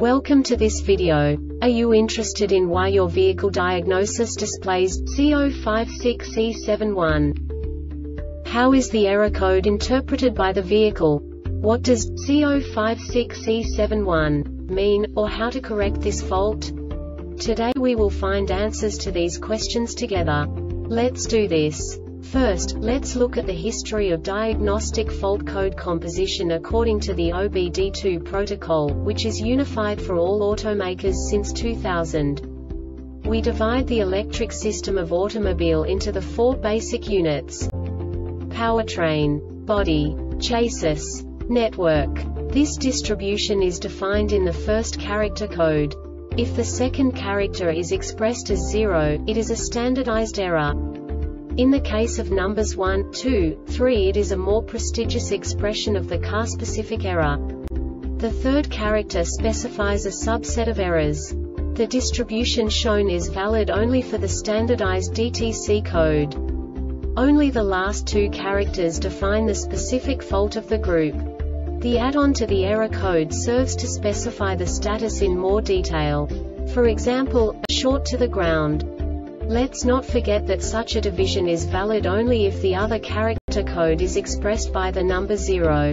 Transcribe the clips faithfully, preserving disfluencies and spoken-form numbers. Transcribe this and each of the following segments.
Welcome to this video. Are you interested in why your vehicle diagnosis displays C zero five six E seven one? How is the error code interpreted by the vehicle? What does C zero five six E seven one mean, or how to correct this fault? Today we will find answers to these questions together. Let's do this. First, let's look at the history of diagnostic fault code composition according to the O B D two protocol, which is unified for all automakers since two thousand. We divide the electric system of automobile into the four basic units: powertrain, body, chassis, network. This distribution is defined in the first character code. If the second character is expressed as zero, it is a standardized error. In the case of numbers one, two, three, it is a more prestigious expression of the car-specific error. The third character specifies a subset of errors. The distribution shown is valid only for the standardized D T C code. Only the last two characters define the specific fault of the group. The add-on to the error code serves to specify the status in more detail. For example, a short to the ground. Let's not forget that such a division is valid only if the other character code is expressed by the number zero.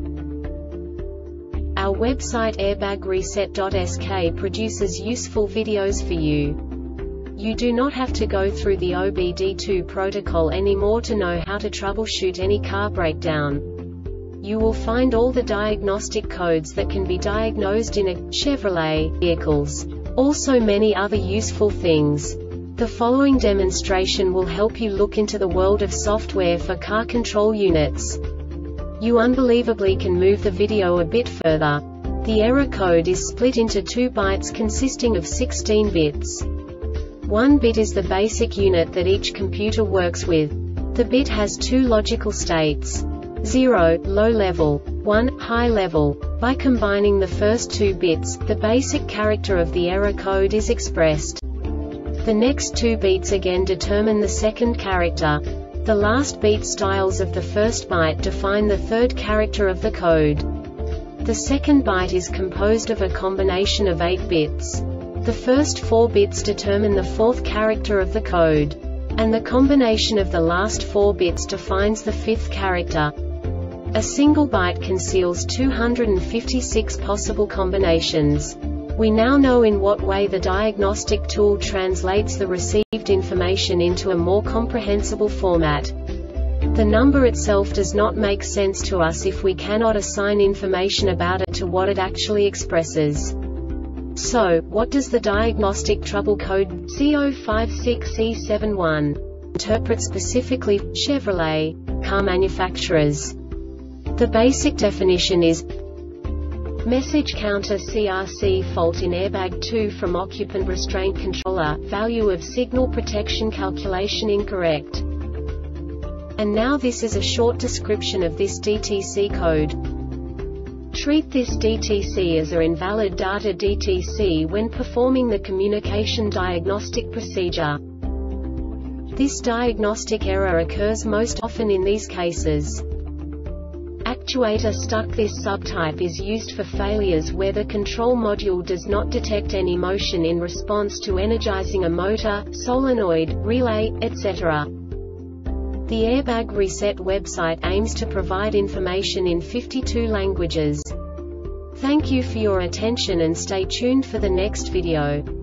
Our website airbag reset dot S K produces useful videos for you. You do not have to go through the O B D two protocol anymore to know how to troubleshoot any car breakdown. You will find all the diagnostic codes that can be diagnosed in a Chevrolet vehicles. Also many other useful things. The following demonstration will help you look into the world of software for car control units. You unbelievably can move the video a bit further. The error code is split into two bytes consisting of sixteen bits. One bit is the basic unit that each computer works with. The bit has two logical states: zero, low level, one, high level. By combining the first two bits, the basic character of the error code is expressed. The next two beats again determine the second character. The last beat styles of the first byte define the third character of the code. The second byte is composed of a combination of eight bits. The first four bits determine the fourth character of the code. And the combination of the last four bits defines the fifth character. A single byte conceals two hundred fifty-six possible combinations. We now know in what way the diagnostic tool translates the received information into a more comprehensible format. The number itself does not make sense to us if we cannot assign information about it to what it actually expresses. So, what does the diagnostic trouble code C zero five six E seven one interpret specifically for Chevrolet car manufacturers? The basic definition is message counter C R C fault in airbag two from occupant restraint controller, value of signal protection calculation incorrect. And now this is a short description of this D T C code. Treat this D T C as an invalid data D T C when performing the communication diagnostic procedure. This diagnostic error occurs most often in these cases. Actuator stuck. This subtype is used for failures where the control module does not detect any motion in response to energizing a motor, solenoid, relay, et cetera. The Airbag Reset website aims to provide information in fifty-two languages. Thank you for your attention and stay tuned for the next video.